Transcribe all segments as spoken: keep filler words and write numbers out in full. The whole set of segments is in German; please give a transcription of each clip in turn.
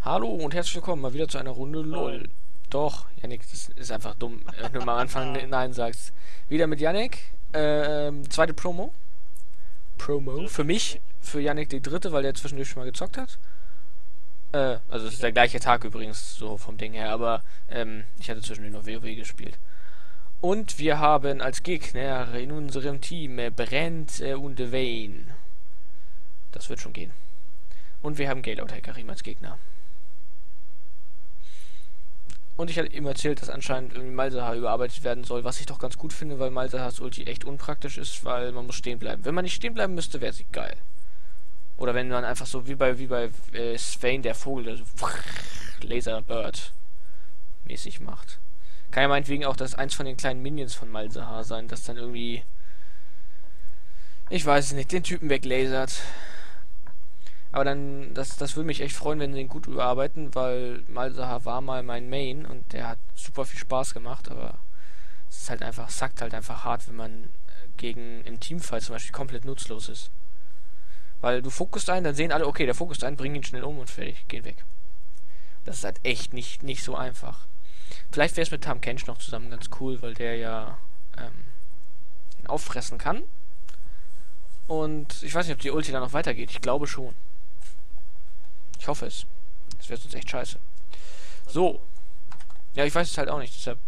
Hallo und herzlich willkommen mal wieder zu einer Runde LOL. Nein. Doch, Yannick, das ist einfach dumm, wenn du mal am Anfang Nein sagst. Wieder mit Yannick, ähm, zweite Promo. Promo. Dritte Für mich, Yannick. für Yannick die dritte, weil der zwischendurch schon mal gezockt hat. Äh, also es ist der gleiche Tag übrigens, so vom Ding her, aber ähm, ich hatte zwischendurch noch WoW gespielt. Und wir haben als Gegner in unserem Team äh, Brent äh, und Vayne. Das wird schon gehen. Und wir haben Gale Hekarim als Gegner. Und ich hatte ihm erzählt, dass anscheinend irgendwie Malzahar überarbeitet werden soll, was ich doch ganz gut finde, weil Malzahars Ulti echt unpraktisch ist, weil man muss stehen bleiben. Wenn man nicht stehen bleiben müsste, wäre sie geil. Oder wenn man einfach so wie bei wie bei äh, Swain, der Vogel, der so Laserbird mäßig macht. Kann ja meinetwegen auch das eins von den kleinen Minions von Malzahar sein, das dann irgendwie, ich weiß es nicht, den Typen weglasert. Aber dann, das, das würde mich echt freuen, wenn sie den gut überarbeiten, weil Malzahar war mal mein Main und der hat super viel Spaß gemacht, aber es ist halt einfach, sackt halt einfach hart, wenn man gegen im Teamfight zum Beispiel komplett nutzlos ist. Weil du fokussst ein, dann sehen alle, okay, der fokussst ein, bring ihn schnell um und fertig, gehen weg. Das ist halt echt nicht, nicht so einfach. Vielleicht wäre es mit Tahm Kench noch zusammen ganz cool, weil der ja ähm, ihn auffressen kann. Und ich weiß nicht, ob die Ulti dann noch weitergeht. Ich glaube schon. Ich hoffe es. Das wäre sonst echt scheiße. So. Ja, ich weiß es halt auch nicht. Deshalb.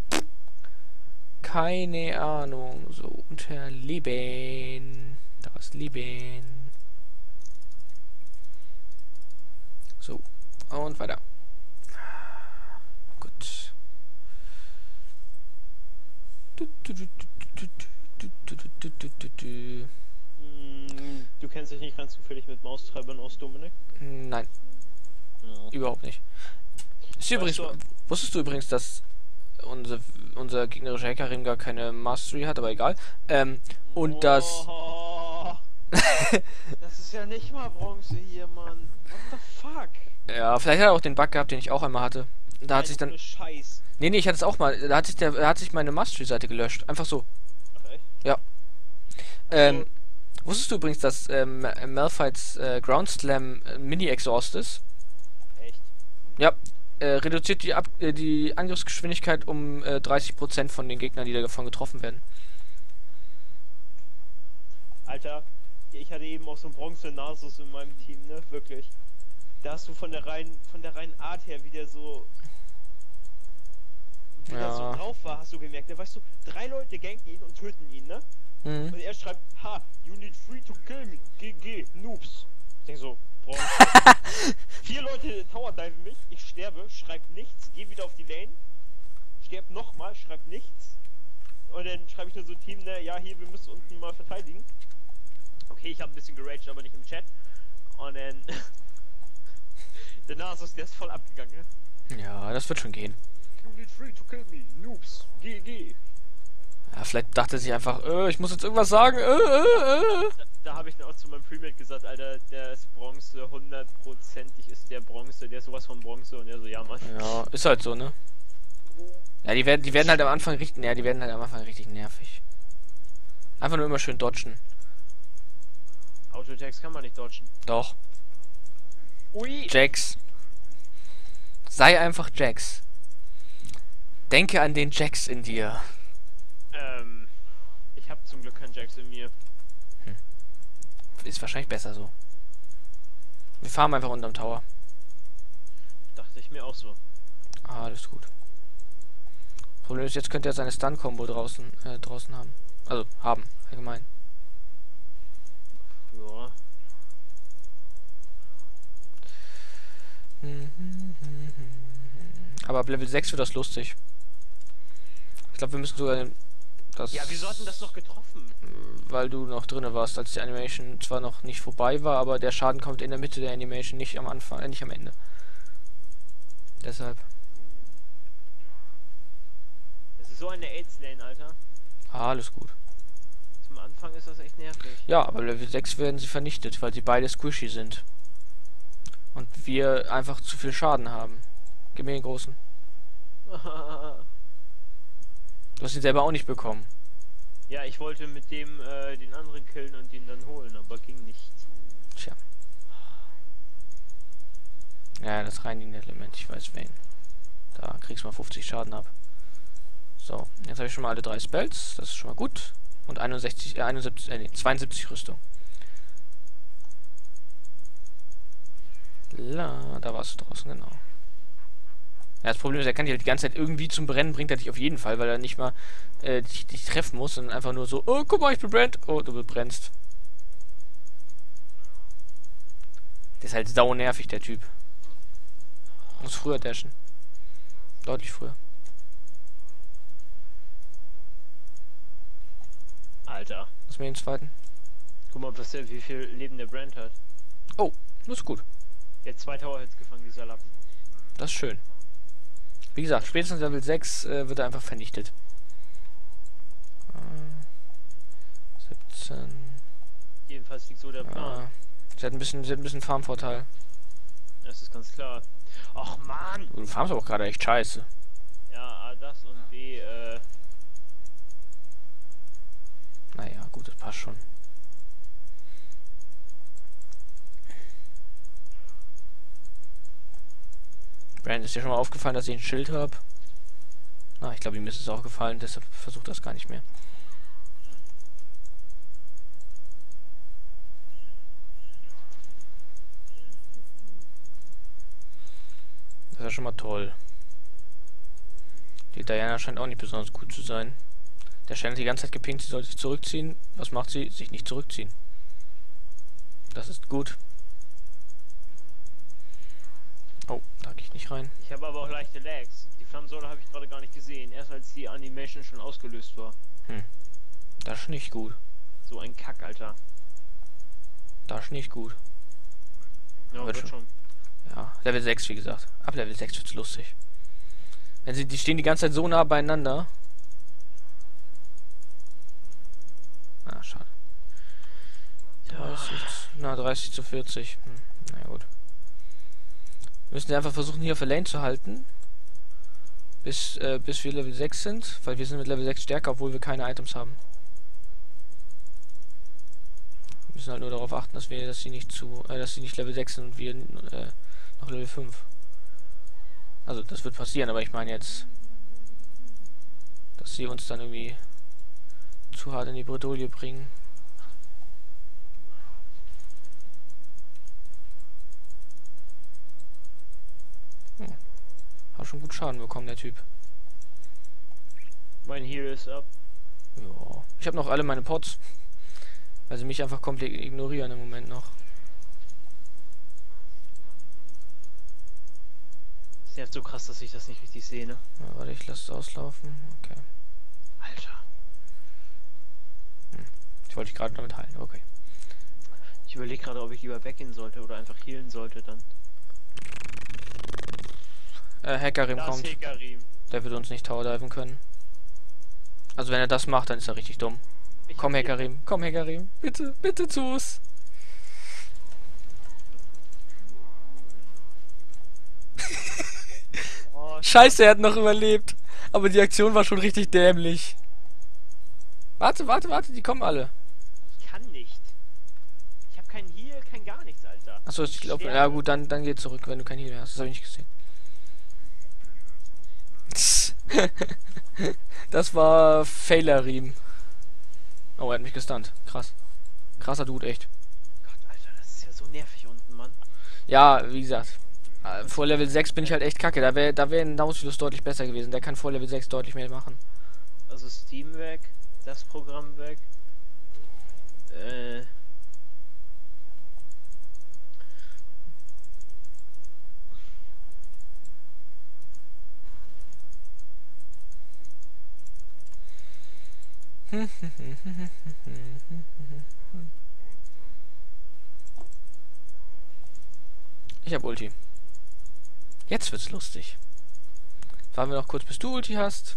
Keine Ahnung. So, unter Leben. Da ist Leben. So. Und weiter. Gut. Du kennst dich nicht ganz zufällig mit Maustreibern aus, Dominik? Nein. Ja. Überhaupt nicht. Ist übrigens, du- wusstest du übrigens, dass unser, unser gegnerischer Hekarim gar keine Mastery hat, aber egal. Ähm, und das. Oh, das ist ja nicht mal Bronze hier, Mann. What the fuck? Ja, vielleicht hat er auch den Bug gehabt, den ich auch einmal hatte. Da hat sich dann. Scheiß. Nee, nee, ich hatte es auch mal. Da hat sich der, da hat sich meine Mastery-Seite gelöscht. Einfach so. Ach echt? Ja. Also, Ähm, wusstest du übrigens, dass ähm, Malphites äh, Ground Slam äh, Mini-Exhaust ist? echt? Ja. Äh, reduziert die, Ab äh, die Angriffsgeschwindigkeit um äh, dreißig Prozent von den Gegnern, die davon getroffen werden. Alter, ich hatte eben auch so einen Bronze-Nasus in meinem Team, ne? Wirklich. Da hast du von der reinen, von der reinen Art her, wie der so, wie der so Ja. drauf war, hast du gemerkt. Ne? Weißt du, drei Leute ganken ihn und töten ihn, ne? Mhm. Und er schreibt, ha, you need free to kill me, G G, Noobs. Ich denk so, Bronze. Vier Leute towerdiven mich, ich sterbe, schreib nichts, geh wieder auf die Lane, sterb nochmal, schreib nichts. Und dann schreibe ich nur so Team, ne, ja, hier, wir müssen unten mal verteidigen. Okay, ich habe ein bisschen geraged, aber nicht im Chat. Und dann der Nasus, der ist voll abgegangen, ne? Ja, das wird schon gehen. You need free to kill me, Noobs, G G. Ja, vielleicht dachte sie einfach, äh, ich muss jetzt irgendwas sagen. Äh, äh, äh. Da, da habe ich dann auch zu meinem Premate gesagt, Alter, der ist Bronze, hundertprozentig ist der Bronze, der ist sowas von Bronze. Und er so, ja, Mann. Ja, ist halt so, ne? Ja, die werden, die werden halt am Anfang richtig, ja, die werden halt am Anfang richtig nervig. Einfach nur immer schön dodgen. Auto-Attacks kann man nicht dodgen. Doch. Ui! Jax. Sei einfach Jax. Denke an den Jax in dir. Ähm, ich habe zum Glück keinen Jax in mir. Ist wahrscheinlich besser so. Wir fahren einfach unterm Tower. Dachte ich mir auch so. Ah, alles gut. Problem ist, jetzt könnte er seine Stun-Combo draußen, äh, draußen haben. Also, haben, allgemein. Ja. Aber ab Level sechs wird das lustig. Ich glaube, wir müssen sogar das... Ja, wieso hatten das noch getroffen? Weil du noch drinne warst, als die Animation zwar noch nicht vorbei war, aber der Schaden kommt in der Mitte der Animation, nicht am Anfang, äh, nicht am Ende. Deshalb. Das ist so eine AIDS-Lane, Alter. Ah, alles gut. Zum Anfang ist das echt nervig. Ja, aber Level sechs werden sie vernichtet, weil sie beide squishy sind. Und wir einfach zu viel Schaden haben. Gib mir den großen. Du hast ihn selber auch nicht bekommen. Ja, ich wollte mit dem äh, den anderen killen und ihn dann holen, aber ging nicht. Tja. Ja, das reinigende Element, ich weiß wen. Da kriegst du mal fünfzig Schaden ab. So, jetzt habe ich schon mal alle drei Spells, das ist schon mal gut. Und einundsechzig, äh, einundsiebzig, äh, nee, zweiundsiebzig Rüstung. La, da warst du draußen, genau. Ja, das Problem ist, er kann dich halt die ganze Zeit irgendwie zum Brennen, bringt er dich auf jeden Fall, weil er nicht mal äh, dich, dich treffen muss, sondern einfach nur so, oh, guck mal, ich bin brennt. Oh, du brennst. Der ist halt sau nervig, der Typ. Muss früher dashen. Deutlich früher. Alter. Lass mir den zweiten. Guck mal, was der, wie viel Leben der Brand hat. Oh, das ist gut. Der hat zwei Tower-Hits gefangen, dieser Lappen. Das ist schön. Wie gesagt, spätestens Level sechs äh, wird er einfach vernichtet. Äh, siebzehn. Jedenfalls liegt so der Plan. Ja. Sie hat ein bisschen, sie hat ein bisschen Farmvorteil. Das ist ganz klar. Och man! Du farmst aber auch gerade echt scheiße. Ja, A, das und B, äh... Naja, gut, das passt schon. Brand, ist dir schon mal aufgefallen, dass ich ein Schild habe? Na, ich glaube, ihm ist es auch gefallen, deshalb versucht das gar nicht mehr. Das ist ja schon mal toll. Die Diana scheint auch nicht besonders gut zu sein. Der Shen hat die ganze Zeit gepinkt, sie soll sich zurückziehen. Was macht sie? Sich nicht zurückziehen. Das ist gut. Oh, da gehe ich nicht rein. Ich habe aber auch leichte Lags. Die Flammensäule habe ich gerade gar nicht gesehen, erst als die Animation schon ausgelöst war. Hm. Das ist nicht gut. So ein Kack, Alter. Das ist nicht gut. Ja, Wird wird schon. schon. Ja, Level sechs, wie gesagt. Ab Level sechs wird's lustig. Wenn sie, die stehen die ganze Zeit so nah beieinander. Ah, schade. dreißig, na, dreißig zu vierzig. Hm, na ja, gut. Wir müssen einfach versuchen, hier auf der Lane zu halten. Bis, äh, bis wir Level sechs sind. Weil wir sind mit Level sechs stärker, obwohl wir keine Items haben. Wir müssen halt nur darauf achten, dass wir, dass sie nicht zu, äh, dass sie nicht Level sechs sind und wir äh, noch Level fünf. Also das wird passieren, aber ich meine jetzt, dass sie uns dann irgendwie zu hart in die Bredouille bringen. Hm. Hat schon gut Schaden bekommen, der Typ. Mein Heal ist ab. Ja. Ich habe noch alle meine Pots. Weil sie mich einfach komplett ignorieren im Moment noch. Es nervt so krass, dass ich das nicht richtig sehe, ne? Ja, warte, ich lasse es auslaufen. Okay. Alter. Hm. Ich wollte dich gerade damit heilen. Okay. Ich überlege gerade, ob ich lieber weggehen sollte oder einfach healen sollte dann. Äh, Hekarim Das kommt. Hekarim. Der wird uns nicht towerdiven können. Also wenn er das macht, dann ist er richtig dumm. Ich Komm, hab Hekarim. Komm, Hekarim. Bitte, bitte tu's. Oh, Scheiße, er hat noch überlebt. Aber die Aktion war schon richtig dämlich. Warte, warte, warte, die kommen alle. ich kann nicht. Ich habe keinen Heal, kein gar nichts, Alter. Achso, ich glaube, Sterbe. ja gut, dann, dann geh zurück, wenn du kein Heal mehr hast. Das habe ich nicht gesehen. Das war Failerim. Oh, er hat mich gestunt. Krass. Krasser Dude, echt. Gott, Alter, das ist ja so nervig unten, Mann. Ja, wie gesagt. äh, Vor Level sechs bin ich halt echt kacke. Da wäre da wär ein Nautilus deutlich besser gewesen. Der kann vor Level sechs deutlich mehr machen. Also Steam weg, das Programm weg. Äh. Ich hab Ulti. Jetzt wird's lustig. Warten wir noch kurz, bis du Ulti hast.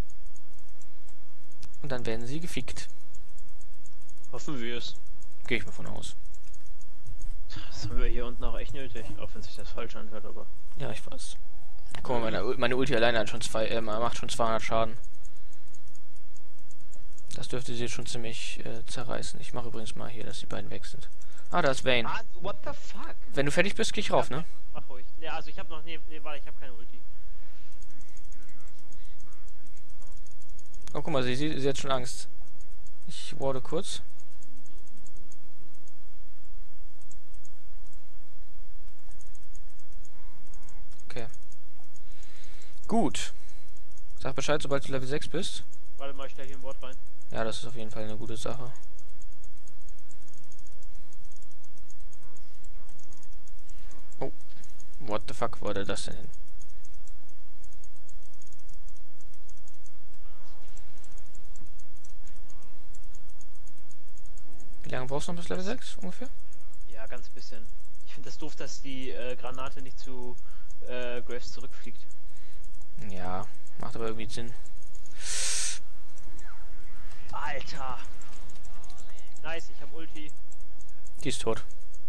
Und dann werden sie gefickt. Hoffen wir es. Gehe ich mal von aus. Das haben wir hier unten auch echt nötig, auch wenn sich das falsch anhört, aber. Ja, ich weiß. Guck mal, meine, meine Ulti alleine hat schon zwei, äh, macht schon zweihundert Schaden. Das dürfte sie schon ziemlich äh, zerreißen. Ich mache übrigens mal hier, dass die beiden weg sind. Ah, da ist Vayne. Ah, what the fuck? Wenn du fertig bist, geh ich rauf, ne? Mach ruhig. Ja, also ich hab noch... Nee, nee warte, ich hab keine Ulti. Oh, guck mal, sie, sie, sie hat schon Angst. Ich warte kurz. Okay. Gut. Sag Bescheid, sobald du Level sechs bist. Warte mal, ich stell hier ein Wort rein. Ja, das ist auf jeden Fall eine gute Sache. Oh. What the fuck, wo war das denn hin? Wie lange brauchst du noch bis Level sechs ungefähr? Ja, ganz bisschen. Ich finde das doof, dass die äh, Granate nicht zu äh, Graves zurückfliegt. Ja, macht aber irgendwie Sinn. Alter! Nice, ich hab Ulti. Die ist tot.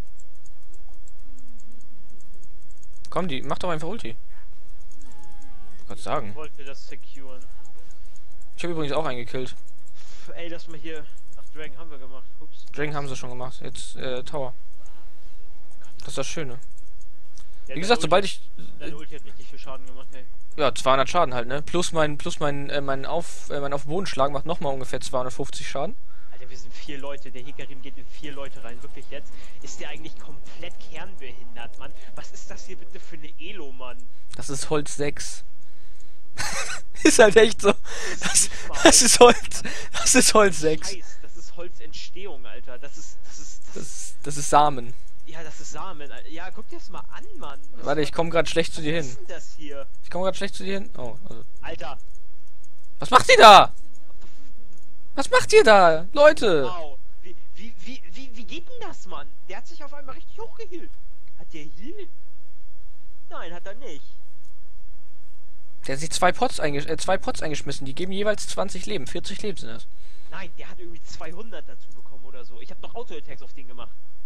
Komm, die, mach doch einfach Ulti. Ich wollte sagen. Ich wollte das securen. Ich habe übrigens auch einen gekillt. Pff, ey, lass mal hier... Ach, Dragon haben wir gemacht. Ups. Dragon haben sie schon gemacht. Jetzt, äh, Tower. Das ist das Schöne. Ja, Wie gesagt, Ulti, sobald ich... Deine Ulti hat richtig viel Schaden gemacht, ey. Ja, zweihundert Schaden halt, ne? Plus mein, plus mein, äh, mein auf, äh, mein auf Bodenschlag macht nochmal ungefähr zweihundertfünfzig Schaden. Alter, wir sind vier Leute. Der Hikarim geht in vier Leute rein. Wirklich jetzt? Ist der eigentlich komplett kernbehindert, Mann? Was ist das hier bitte für eine Elo, Mann? Das ist Holz sechs. Ist halt echt so. Das, Das das ist Holz. Das ist Holz sechs. Scheiß, das ist Holzentstehung, Alter. Das ist, das ist, das, Das ist, das ist Samen. ja, das ist Samen. Alter. Ja, guck dir das mal an, Mann. Was, Warte, ich komme gerade schlecht zu dir was hin. ist denn das hier? Ich komme gerade schlecht zu dir hin. Oh, also. Alter. Was macht ihr da? Was macht ihr da? Leute! Wow. Wie, wie, wie, wie, wie geht denn das, Mann? Der hat sich auf einmal richtig hochgehielt. Hat der Heal? Nein, hat er nicht. Der hat sich zwei Pots, eingesch äh, zwei Pots eingeschmissen. Die geben jeweils zwanzig Leben. vierzig Leben sind das. Nein, der hat irgendwie zweihundert dazu bekommen oder so. Ich habe noch Auto-Attacks auf den gemacht.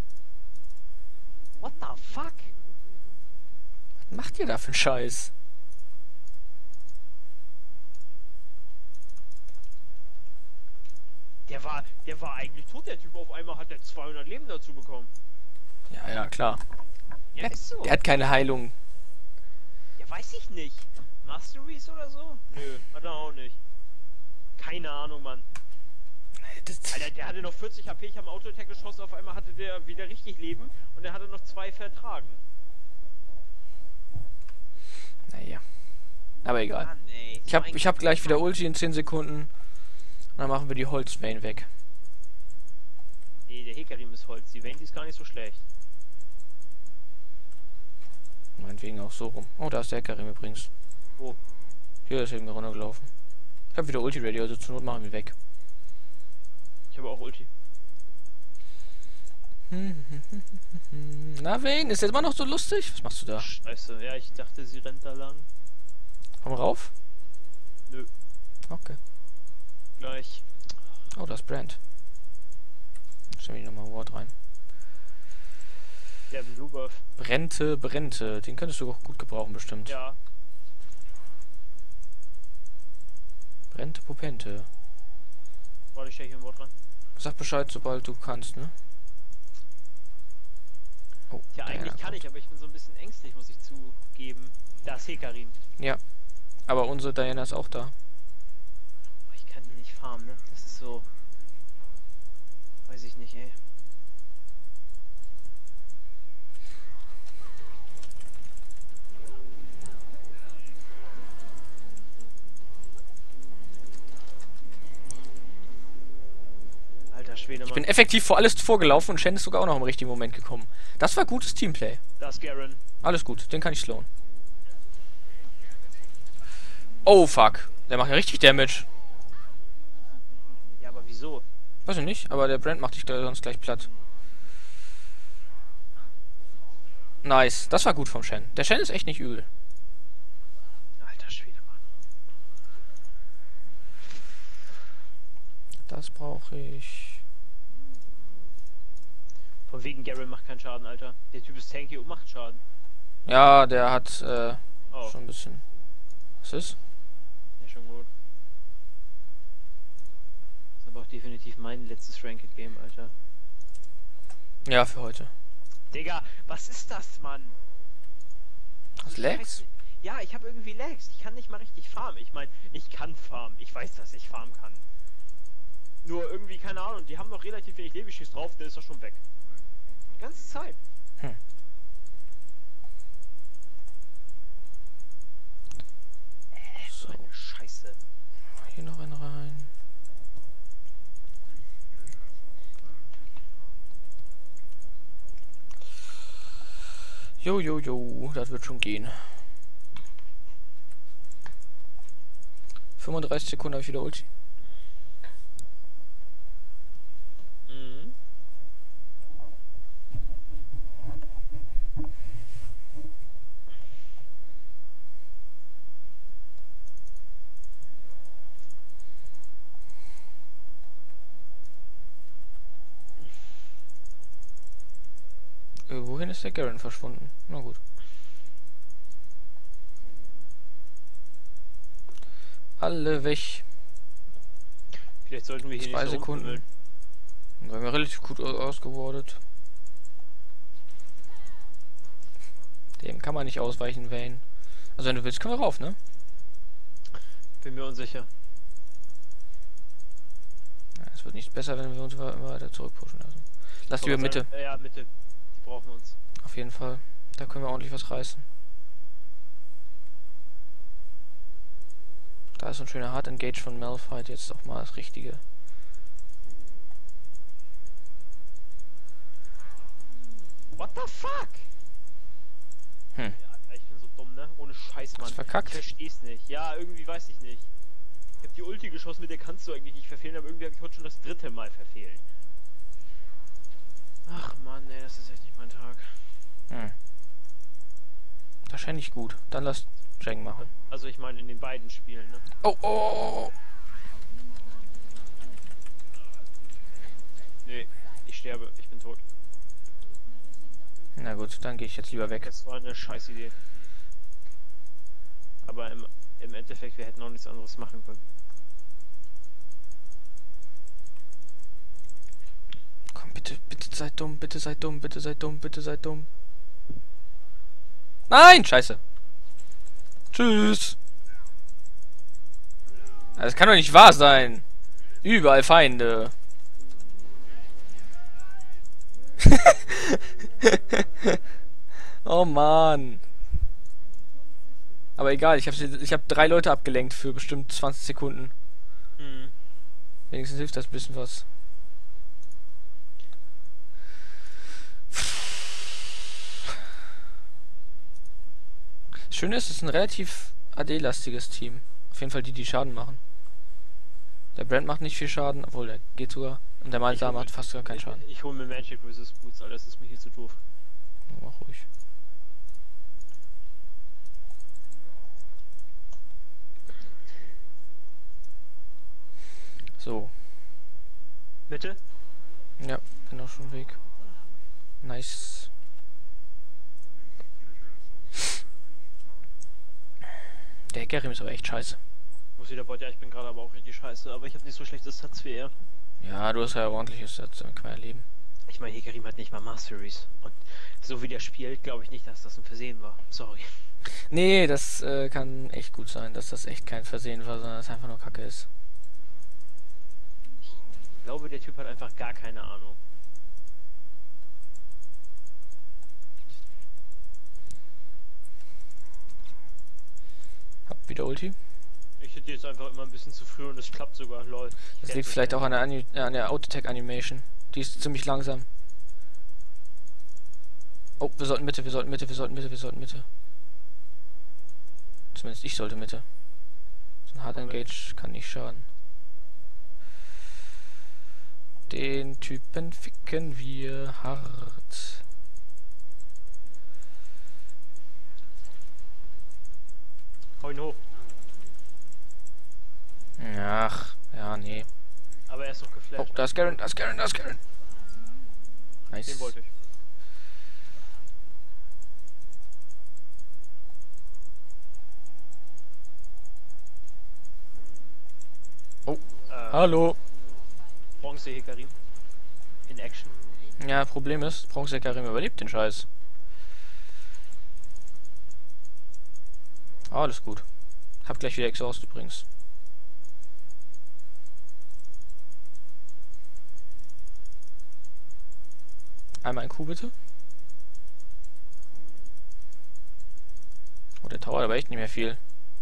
What the fuck? Was macht ihr da für einen Scheiß? Der war, der war eigentlich tot, der Typ. Auf einmal hat er zweihundert Leben dazu bekommen. Ja, ja, klar. Ja, Der, ist so. der hat keine Heilung. Ja, weiß ich nicht. Masteries oder so? Nö, hat er auch nicht. Keine Ahnung, Mann. Das, Alter, der hatte noch vierzig H P, ich habe einen Auto-Attack geschossen, auf einmal hatte der wieder richtig Leben und er hatte noch zwei vertragen. naja. Aber egal. Mann, ey. Ich So hab, ein ich hab gleich wieder Ulti in zehn Sekunden. Und dann machen wir die Holz-Vayne weg. Nee, der Hikarim ist Holz. Die Vayne, die ist gar nicht so schlecht. Meinetwegen auch so rum. Oh, da ist der Hekarim übrigens. Wo? Hier ist irgendwie runtergelaufen. Ich hab wieder Ulti ready, also zur Not machen wir weg. Ich habe auch Ulti. Na, Vayne, ist jetzt immer noch so lustig? Was machst du da? Scheiße, ja, ich dachte, sie rennt da lang. Komm rauf? Nö. Okay. Gleich. Oh, da ist Brand. Stell mir nochmal Ward rein. Der hat einen Blue Buff. Brente, Brente. Den könntest du auch gut gebrauchen, bestimmt. Ja. Brente, Popente. Warte, ich stell hier ein Wort dran. Sag Bescheid, sobald du kannst, ne? Oh, Ja, Diana eigentlich kann kommt. ich, aber ich bin so ein bisschen ängstlich, muss ich zugeben. Da ist Hekarim. Ja. Aber unsere Diana ist auch da. Oh, ich kann die nicht farmen, ne? Das ist so... Weiß ich nicht, ey. Alter Schwede, Mann. Ich bin effektiv vor alles vorgelaufen und Shen ist sogar auch noch im richtigen Moment gekommen. Das war gutes Teamplay. Da ist Garen. Alles gut, den kann ich slowen. Oh, fuck. Der macht ja richtig Damage. Ja, aber wieso? Weiß ich nicht, aber der Brand macht dich gleich- sonst gleich platt. Nice, das war gut vom Shen. Der Shen ist echt nicht übel. Alter Schwede, Mann. Das brauche ich. Von wegen Garen macht keinen Schaden, Alter. Der Typ ist tanky und macht Schaden. Ja, der hat äh, Oh, schon ein bisschen. Was ist? ja, schon gut. Das ist aber auch definitiv mein letztes Ranked Game, Alter. Ja, für heute. Digga, was ist das, Mann? Hast du Lags? Ja, ich habe irgendwie Lags. Ich kann nicht mal richtig farmen. Ich meine, ich kann farmen. Ich weiß, dass ich farmen kann. Nur irgendwie, keine Ahnung, die haben noch relativ wenig Lebensschiss drauf, der ist doch schon weg. Die ganze Zeit. Hm. Äh, so eine Scheiße. Hier noch einen rein. Jo, jo, jo, das wird schon gehen. fünfunddreißig Sekunden habe ich wieder Ulti. Mhm. Äh, wohin ist der Garen verschwunden? Na gut. Alle weg. Vielleicht sollten wir hier Zwei nicht so Sekunden. rumfummeln. Wir haben ja relativ gut ausgewordet. Dem kann man nicht ausweichen, Vayne. Also wenn du willst, können wir rauf, ne? Bin mir unsicher. Ja, es wird nicht besser, wenn wir uns immer weiter zurückpushen lassen. Lass lieber Mitte. Äh, ja, Mitte. Die brauchen uns. Auf jeden Fall. Da können wir ordentlich was reißen. Da ist so ein schöner Hard Engage von Malphite. Jetzt auch mal das Richtige. What the fuck? Hm. Ja, ich bin so dumm, ne? Ohne Scheiß, Mann. Hast verkackt? Ich versteh's nicht. Ja, irgendwie weiß ich nicht. Ich hab die Ulti geschossen, mit der kannst du eigentlich nicht verfehlen, aber irgendwie habe ich heute schon das dritte Mal verfehlt. Ach Mann, ey, das ist echt nicht mein Tag. Hm. Wahrscheinlich gut. Dann lass Jeng machen. Also ich meine in den beiden Spielen, ne? Oh, oh, oh. Nee, ich sterbe, ich bin tot. Na gut, dann gehe ich jetzt lieber weg. Das war eine scheiß Idee. Aber im, im Endeffekt, wir hätten auch nichts anderes machen können. Komm, bitte, bitte seid dumm, bitte seid dumm, bitte seid dumm, bitte seid dumm. Nein, scheiße. Tschüss. Das kann doch nicht wahr sein. Überall Feinde. Oh Mann. Aber egal, ich habe ich hab drei Leute abgelenkt für bestimmt zwanzig Sekunden. Mhm. Wenigstens hilft das ein bisschen was. Das Schöne ist, es ist ein relativ A D-lastiges Team. Auf jeden Fall die, die Schaden machen. Der Brand macht nicht viel Schaden, obwohl der geht sogar. Und der Malzahn macht fast gar keinen Schaden. Ich, ich hole mir Magic Resist Boots, Alter, das ist mir hier zu doof. Mach ruhig. So. Bitte? Ja, bin auch schon weg. Nice. Der Hackerim ist aber echt scheiße. Muss wieder Bot, ja, ich bin gerade aber auch richtig scheiße, aber ich habe nicht so schlechtes Stats wie er. Ja, du hast ja ordentliches Stats, dann kann man ja leben. Ich meine, Hikarim hat nicht mal Masteries. Und so wie der spielt, glaube ich nicht, dass das ein Versehen war. Sorry. Nee, das äh, kann echt gut sein, dass das echt kein Versehen war, sondern dass es einfach nur Kacke ist. Ich glaube, der Typ hat einfach gar keine Ahnung. Hab wieder Ulti. Ich hätte jetzt einfach immer ein bisschen zu früh und es klappt sogar, lol. Das liegt vielleicht auch an der, Ani äh, an der Autotech-Animation. Die ist ziemlich langsam. Oh, wir sollten Mitte, wir sollten Mitte, wir sollten Mitte, wir sollten Mitte. Zumindest ich sollte Mitte. So ein Hard Engage kann nicht schaden. Den Typen ficken wir hart. Hau ihn hoch. Ach, ja, nee. Aber er ist doch geflasht. Oh, da ist Garen, da ist Garen, da ist Garen. Nice. Den wollte ich. Oh, Äh, hallo. Bronze Hikarim. In Action. Ja, Problem ist, Bronze Karim überlebt den Scheiß. Oh, alles gut. Hab gleich wieder Exhaust übrigens. Einmal ein Q bitte. Oh, der Tower, aber echt nicht mehr viel.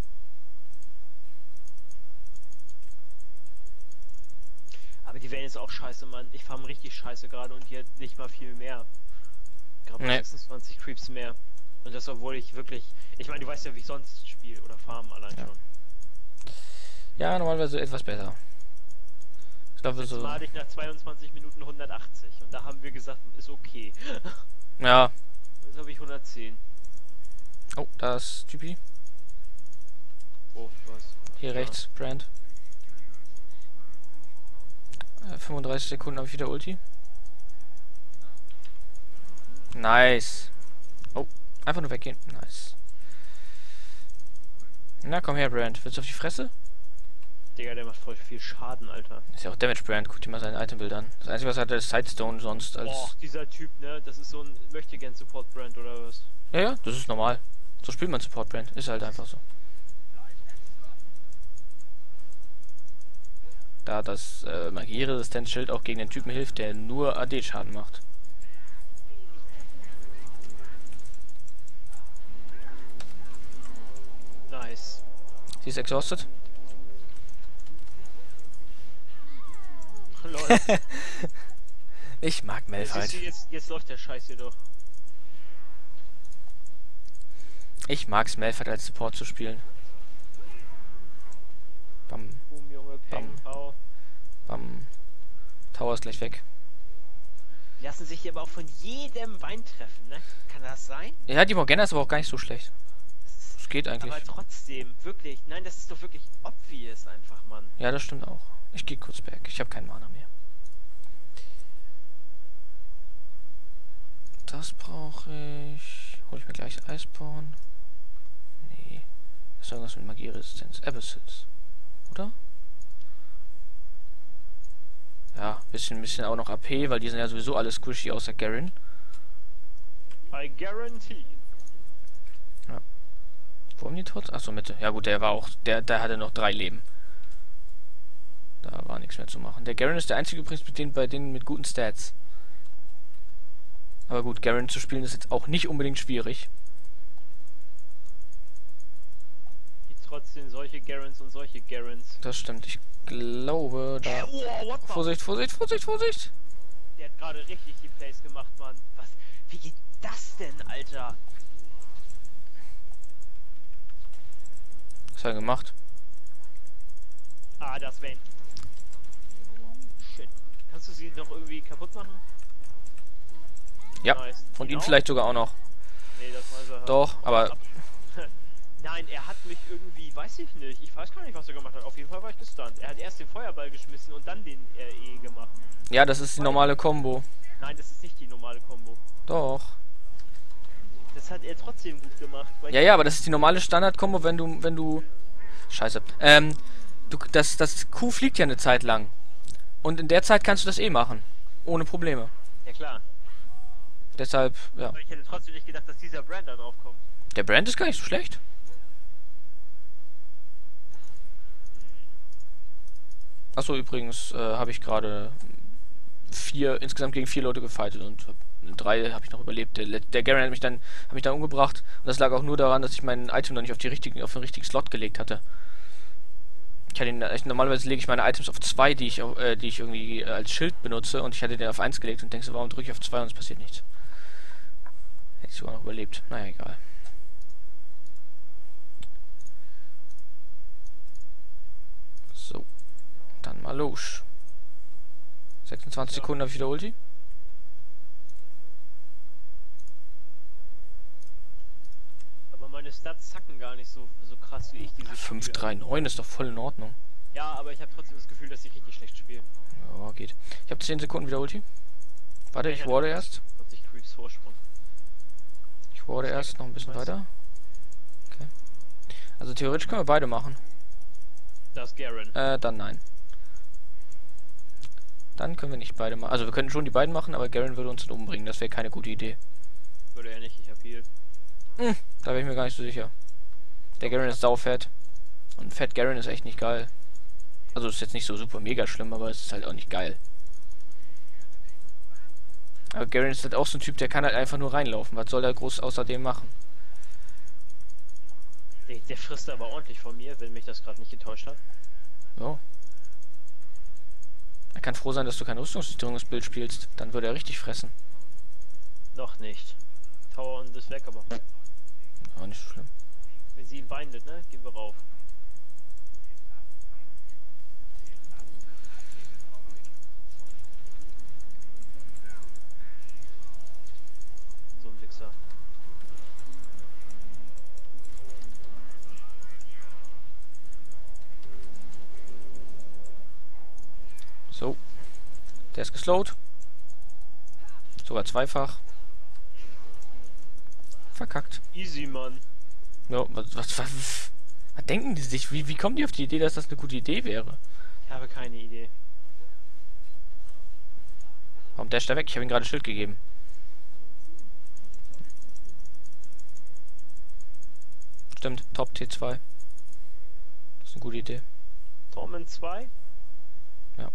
Aber die Wellen ist auch scheiße, Mann. Ich farm richtig scheiße gerade und hier nicht mal viel mehr. Gerade Nee. sechsundzwanzig Creeps mehr. Und das, obwohl ich wirklich... Ich meine, du weißt ja, wie ich sonst spiele oder farm allein Ja. schon. Ja, normalerweise etwas besser. Ich glaube Letztes so. Mal hatte ich nach zweiundzwanzig Minuten hundertachtzig und da haben wir gesagt, ist okay. Ja. Jetzt habe ich hundertzehn. Oh, da ist Typi. Oh, was? Hier Ja. rechts, Brand. Äh, fünfunddreißig Sekunden habe ich wieder Ulti. Nice. Oh, einfach nur weggehen. Nice. Na, komm her, Brand. Willst du auf die Fresse? Digga, der macht voll viel Schaden, Alter. Ist ja auch Damage Brand. Guck dir mal sein Itembild an. Das Einzige, was er hat, ist Sidestone sonst als... Boah, dieser Typ, ne? Das ist so ein Möchtegern-Support-Brand oder was? Ja, ja, das ist normal. So spielt man Support Brand. Ist halt einfach so. Da das äh, Magieresistenz-Schild auch gegen den Typen hilft, der nur A D-Schaden macht. Nice. Sie ist exhausted. Lol. Ich mag Siehst Malphite. du, jetzt, jetzt läuft der Scheiß hier doch. Ich mag's, Malphite als Support zu spielen. Bam, Boom, Junge, Peng, Bam. Pau. bam. Tower ist gleich weg. Die lassen sich hier aber auch von jedem Bein treffen, ne? Kann das sein? Ja, die Morgana ist aber auch gar nicht so schlecht. Das geht eigentlich. Aber trotzdem, wirklich. Nein, das ist doch wirklich obvious einfach, Mann. Ja, das stimmt auch. Ich gehe kurz back. Ich habe keinen Mana mehr. Das brauche ich. Hol ich mir gleich Iceborne. Nee. Das ist irgendwas mit Magieresistenz. Abyssals. Oder? Ja, bisschen, bisschen auch noch A P, weil die sind ja sowieso alle squishy außer Garen. I guarantee. Wo haben die tot? Achso, Mitte. Ja gut, der war auch. Der, der hatte noch drei Leben. Da war nichts mehr zu machen. Der Garen ist der einzige übrigens mit denen, bei denen mit guten Stats. Aber gut, Garen zu spielen ist jetzt auch nicht unbedingt schwierig. Gibt trotzdem solche Garens und solche Garens. Das stimmt. Ich glaube, Äh, da. oh, what the? Vorsicht, Vorsicht, Vorsicht, Vorsicht! Der hat gerade richtig die Plays gemacht, Mann. Was? Wie geht das denn, Alter? Was hat er gemacht? Ah, das Vayne. Shit. Kannst du sie noch irgendwie kaputt machen? Ja. Nice. Und ihn Genau? vielleicht sogar auch noch. Nee, das weiß er. Doch, aber. Nein, er hat mich irgendwie, weiß ich nicht. Ich weiß gar nicht, was er gemacht hat. Auf jeden Fall war ich gestunt. Er hat erst den Feuerball geschmissen und dann den R E gemacht. Ja, das ist die normale Combo. Nein, das ist nicht die normale Combo. Doch. Das hat er trotzdem gut gemacht. Weil Ja, ich- ja, aber das ist die normale Standard-Combo, wenn du, wenn du. Scheiße. Ähm, du, das, das Q fliegt ja eine Zeit lang. Und in der Zeit kannst du das eh machen. Ohne Probleme. Ja, klar. Deshalb, ja. Aber ich hätte trotzdem nicht gedacht, dass dieser Brand da drauf kommt. Der Brand ist gar nicht so schlecht. Achso, übrigens äh, habe ich gerade vier, insgesamt gegen vier Leute gefightet und drei habe ich noch überlebt. Der, der Garen hat mich dann, hat mich dann umgebracht und das lag auch nur daran, dass ich mein Item noch nicht auf die richtigen, auf den richtigen Slot gelegt hatte. Ich hatte ihn, ich, normalerweise lege ich meine Items auf zwei, die ich, au- äh, die ich irgendwie äh, als Schild benutze und ich hatte den auf eins gelegt und denke so, warum drücke ich auf zwei und es passiert nichts. Hätte ich sogar noch überlebt. Naja, egal. So. Dann mal los. sechsundzwanzig Ja. Sekunden habe ich wieder Ulti. Aber meine Stats zacken gar nicht so, so krass wie ich diese fünf spiele. drei neun ist doch voll in Ordnung. Ja, aber ich habe trotzdem das Gefühl, dass ich richtig schlecht spiele. Ja, geht. Ich habe zehn Sekunden wieder Ulti. Warte, ich warte erst. vierzig Creeps Vorsprung. Ich warte erst noch ein bisschen Was? weiter. Okay. Also theoretisch können wir beide machen. Da ist Garen. Äh, dann nein. Dann können wir nicht beide machen. Also wir könnten schon die beiden machen, aber Garen würde uns dann umbringen. Das wäre keine gute Idee. Würde er nicht, ich hab viel. Hm, da wäre ich mir gar nicht so sicher. Der Garen ist saufett. Und Fett Garen ist echt nicht geil. Also ist jetzt nicht so super mega schlimm, aber es ist halt auch nicht geil. Aber Garen ist halt auch so ein Typ, der kann halt einfach nur reinlaufen. Was soll er groß außerdem machen? Der, der frisst aber ordentlich von mir, wenn mich das gerade nicht getäuscht hat. Ja. Er kann froh sein, dass du kein Rüstungsstörungsbild spielst. Dann würde er richtig fressen. Noch nicht. Tower und ist weg, aber Auch nicht so schlimm. wenn sie ihn bindet, ne, gehen wir rauf. So ein Wichser. So. Der ist geslowt. Sogar zweifach. Verkackt. Easy, Mann. Ja, was, was, was, was denken die sich? Wie, wie kommen die auf die Idee, dass das eine gute Idee wäre? Ich habe keine Idee. Warum dasht er weg? Ich habe ihm gerade Schild gegeben. Stimmt, Top T zwei. Das ist eine gute Idee. Torment zwei? Ja.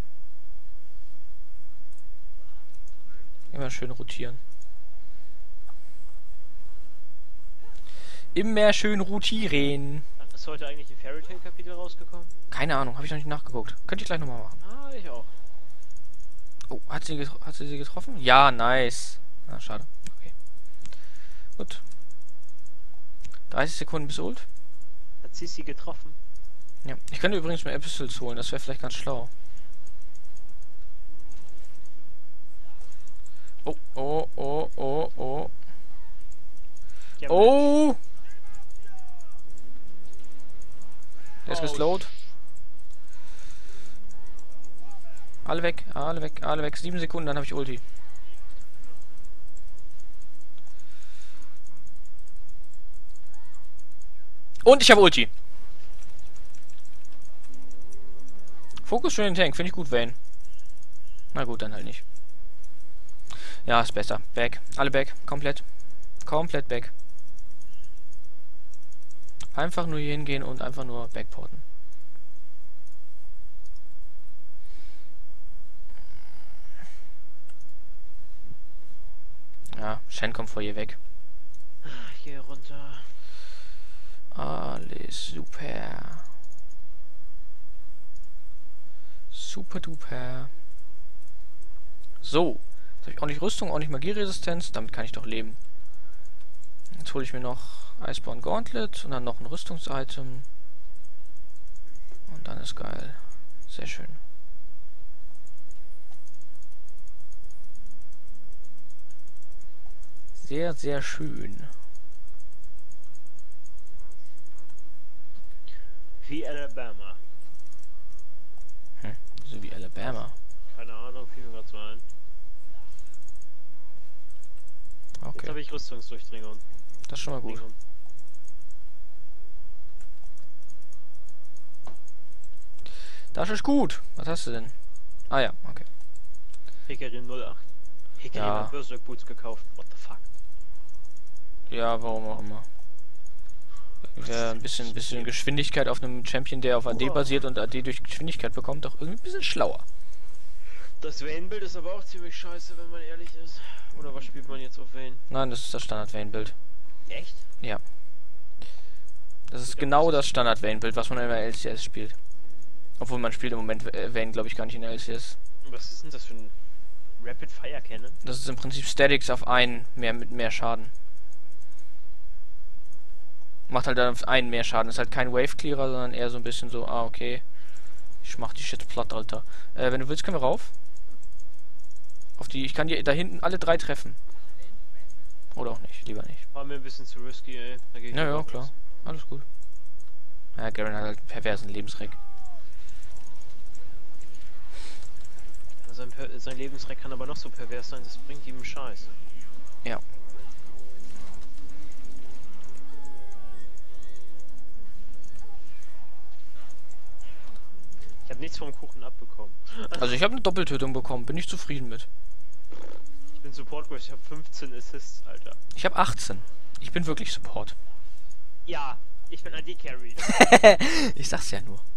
Immer schön rotieren. Immer schön rotieren. Ist heute eigentlich ein Fairy Tail Kapitel rausgekommen? Keine Ahnung, habe ich noch nicht nachgeguckt. Könnte ich gleich nochmal machen. Ah, ich auch. Oh, hat sie, hat sie sie getroffen? Ja, nice. Na, schade. Okay. Gut. dreißig Sekunden bis Ult. Hat sie sie getroffen? Ja. Ich könnte übrigens mal Epistles holen, das wäre vielleicht ganz schlau. Oh, oh, oh, oh, oh. Ja, Oh! Der ist Oh, geslowt. Alle weg, alle weg, alle weg. Sieben Sekunden, dann habe ich Ulti. Und ich habe Ulti. Fokus schon den Tank, finde ich gut, Vayne. Na gut, dann halt nicht. Ja, ist besser. Back. Alle back. Komplett. Komplett back. Einfach nur hier hingehen und einfach nur backporten. Ja, Shen kommt vor ihr weg. Ich gehe runter. Alles super. Super duper. So. Jetzt habe ich ordentlich Rüstung, ordentlich Magieresistenz. Damit kann ich doch leben. Jetzt hole ich mir noch Iceborne Gauntlet und dann noch ein Rüstungsitem. Und dann ist geil. Sehr schön. Sehr, sehr schön. Wie Alabama. Hm, so wie Alabama. Keine Ahnung, fiel mir gerade so ein. Jetzt Okay, habe ich Rüstungsdurchdringung. das ist schon mal gut. Dringung. Das ist gut. Was hast du denn? Ah ja, okay. Hickerin null acht. Hickerin Ja. hat Berserk Boots gekauft. What the fuck? Ja, warum auch immer. Ja, ein bisschen, bisschen Geschwindigkeit auf einem Champion, der auf A D basiert und A D durch Geschwindigkeit bekommt, doch irgendwie ein bisschen schlauer. Das Vayne-Bild ist aber auch ziemlich scheiße, wenn man ehrlich ist. Oder was spielt man jetzt auf Vayne? Nein, das ist das Standard-Vayne-Bild. Echt? Ja. Das ist genau das Standard-Vayne-Bild, was man in der L C S spielt. Obwohl man spielt im Moment äh, Vayne, glaube ich, gar nicht in der L C S. Was ist denn das für ein Rapid Fire Cannon? Das ist im Prinzip Statics auf einen mehr mit mehr Schaden. Macht halt dann auf einen mehr Schaden. Ist halt kein Wave Clearer, sondern eher so ein bisschen so, ah, okay. Ich mach die Shit platt, Alter. Äh, wenn du willst, können wir rauf. Auf die, ich kann die da hinten alle drei treffen. Oder auch nicht, lieber nicht. War mir ein bisschen zu risky, ey. Da geh ich Ja, lieber ja, raus. klar. Alles gut. Ja, Garen hat halt einen perversen Lebensreck. Sein, Per- sein Lebensreck kann aber noch so pervers sein, das bringt ihm Scheiß. Ja. Ich habe habe nichts vom Kuchen abbekommen. Also ich habe eine Doppeltötung bekommen, bin ich zufrieden mit. Ich bin Support, ich habe fünfzehn Assists, Alter. Ich habe achtzehn. Ich bin wirklich Support. Ja, ich bin A D-Carry. Ich sag's ja nur.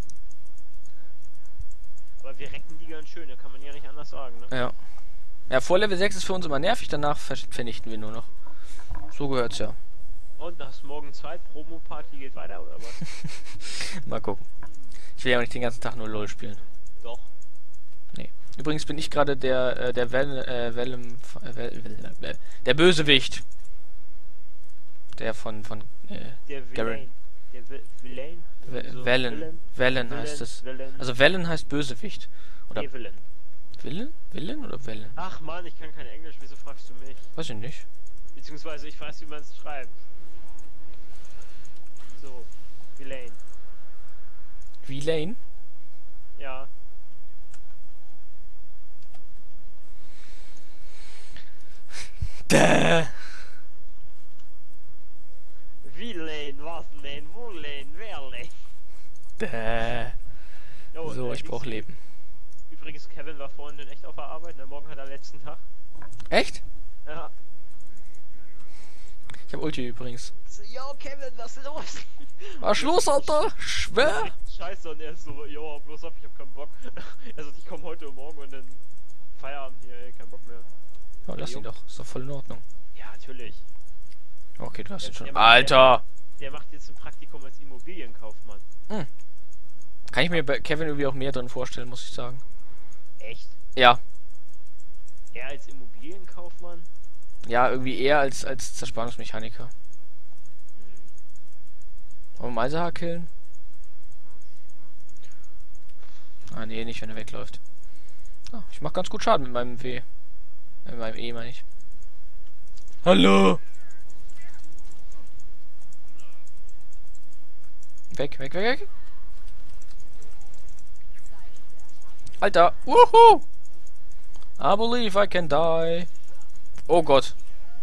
Aber wir recken die ganz schön, da kann man ja nicht anders sagen, ne? Ja. Ja, vor Level sechs ist für uns immer nervig, danach ver vernichten wir nur noch. So gehört's ja. Und hast morgen Zeit, Promo-Party geht weiter, oder was? Mal gucken. Ich will ja auch nicht den ganzen Tag nur LOL spielen. Doch. Nee. Übrigens bin ich gerade der, äh, der Well, äh, Wellem, äh, Well, äh, der Bösewicht. Der von, von, äh, Der Garen. Villain. Der Vi- Villain? So, Wellen. Villain? Wellen heißt Villain, es. Villain. Also Wellen heißt Bösewicht. Oder Nee, Villain. Willen? Willen oder Wellen? Ach man, ich kann kein Englisch, wieso fragst du mich? Weiß ich nicht. Beziehungsweise ich weiß, wie man es schreibt. So, Villain. Villain? Ja. Däh. Villain, was Lane, wo Lane, wer Lane? Däh. Jo, So, äh, ich brauch Dings- Leben. Übrigens, Kevin war vorhin in echt auf der Arbeit, ne? Morgen hat er letzten Tag. Echt? Ja. Ich hab Ulti übrigens. So, yo, Kevin, was ist los? Was ist los, Alter? Schwer? Scheiße, und er ist so, yo, bloß ab, ich hab keinen Bock. Er sagt, ich komm heute und morgen und dann Feierabend hier, ey, kein Bock mehr. Oh, lass ihn doch. Ist doch voll in Ordnung. Ja, natürlich. Okay, du hast ihn Der- schon. der macht- Alter! Der macht jetzt ein Praktikum als Immobilienkaufmann. Kann ich mir bei Kevin irgendwie auch mehr drin vorstellen, muss ich sagen. Echt? Ja. Er als Immobilienkaufmann? Ja, irgendwie eher als, als Zerspannungsmechaniker. Wollen wir Malzahar killen? Ah, nee, nicht, wenn er wegläuft. Ah, ich mach ganz gut Schaden mit meinem W. Mit meinem E, meine ich. Hallo! Weg, weg, weg, weg! Alter! Wuhu! I believe I can die. Oh Gott.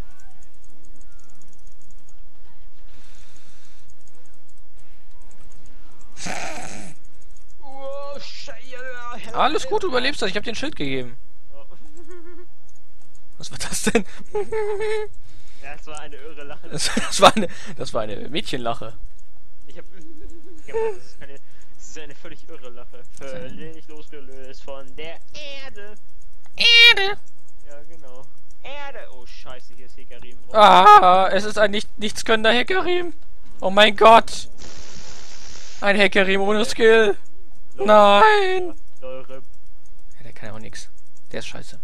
Oh, Scheiße. Alles gut, du überlebst das. Ich habe dir ein Schild gegeben. Was war das denn? Ja, es war eine irre Lache. Das, das, war, eine, das war eine Mädchenlache. Ich hab. Ja, Mann, das ist keine. Das ist eine völlig irre Lache. Völlig losgelöst von der Erde. Erde. Ja, genau. Erde. Oh, Scheiße, hier ist Hekarim. Oh, Ah, es ist ein nicht nichtskönnender Hekarim. Oh mein Gott. Ein Hekarim ohne Skill. Lol. Nein. Lol, Rip. Ja, der kann ja auch nix. Der ist scheiße.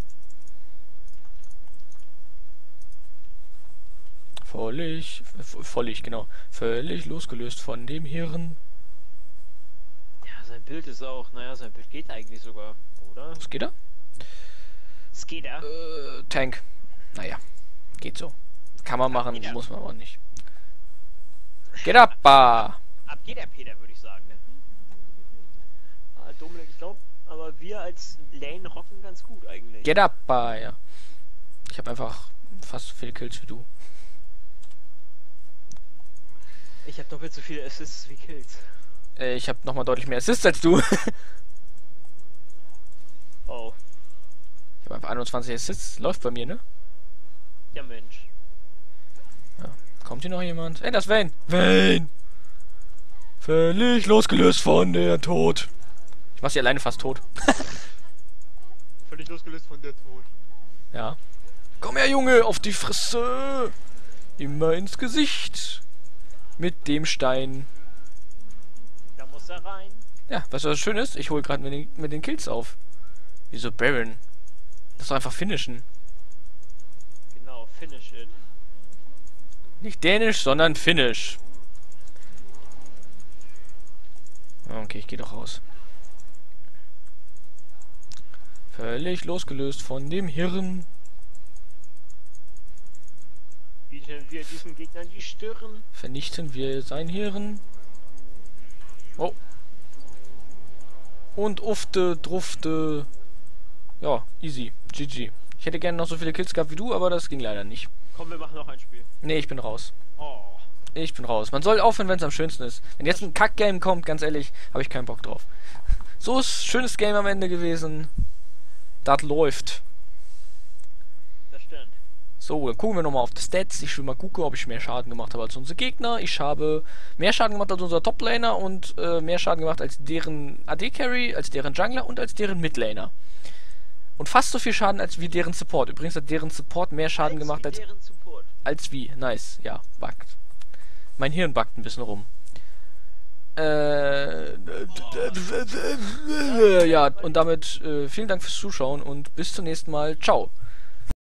Völlig, v- völlig, genau. Völlig losgelöst von dem Hirn. Ja, sein Bild ist auch. Naja, sein Bild geht eigentlich sogar, oder? Was geht da? Es geht da. Äh, Tank. Naja, geht so. Kann man machen, Jeder. muss man aber nicht. Get up, bar. Ab geht der Peter, würde ich sagen. Ne? Ah, Dominik, ich glaube, aber wir als Lane rocken ganz gut eigentlich. Get up, bar, ja. Ich habe einfach fast so viele Kills wie du. Ich habe doppelt so viele Assists wie Kills. Äh, ich habe nochmal deutlich mehr Assists als du. Oh, Ich habe einfach einundzwanzig Assists. Läuft bei mir, ne? ja Mensch. Kommt hier noch jemand? Ey, das ist Vayne. Vayne! Völlig losgelöst von der Tod. Ich mach sie alleine fast tot. Völlig losgelöst von der Tod. Ja. Komm her, Junge, auf die Fresse. Immer ins Gesicht. Mit dem Stein. Da muss er rein. Ja, weißt du, was schön ist? Ich hole gerade mit den, mit den Kills auf. Wieso Baron? Das ist doch einfach finishen. Genau, finish it. Nicht Dänisch, sondern Finnisch. Okay, ich gehe doch raus. Völlig losgelöst von dem Hirn. Bieten wir diesen Gegnern die Stirn. Vernichten wir sein Hirn. Oh. Und ufte, drufte. Ja, easy. G G. Ich hätte gerne noch so viele Kills gehabt wie du, aber das ging leider nicht. Komm, wir machen noch ein Spiel. Nee, ich bin raus. Oh. Ich bin raus. Man soll aufhören, wenn es am schönsten ist. Wenn jetzt ein Kack-Game kommt, ganz ehrlich, habe ich keinen Bock drauf. So ist schönes Game am Ende gewesen. Das läuft. Das stimmt. So, dann gucken wir nochmal auf die Stats. Ich will mal gucken, ob ich mehr Schaden gemacht habe als unsere Gegner. Ich habe mehr Schaden gemacht als unser Top-Laner und äh, mehr Schaden gemacht als deren A D-Carry, als deren Jungler und als deren Mid-Laner. Und fast so viel Schaden als wie deren Support. Übrigens hat deren Support mehr Schaden Als gemacht wie als... deren Support. Als wie. Nice. Ja, buggt. Mein Hirn buggt ein bisschen rum. Äh... Ja, und damit äh, vielen Dank fürs Zuschauen und bis zum nächsten Mal. Ciao.